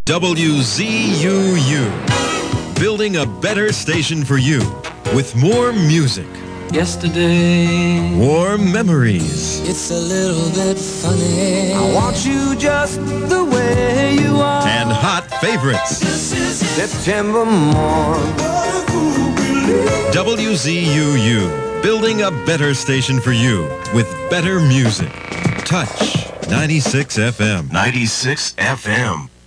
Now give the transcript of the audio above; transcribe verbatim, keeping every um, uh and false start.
W Z U U. Building a better station for you with more music. Yesterday. Warm memories. It's a little bit funny. I want you just the way you are. And hot favorites. September morn. W Z U U. Building a better station for you with better music. Touch ninety-six F M. ninety-six F M.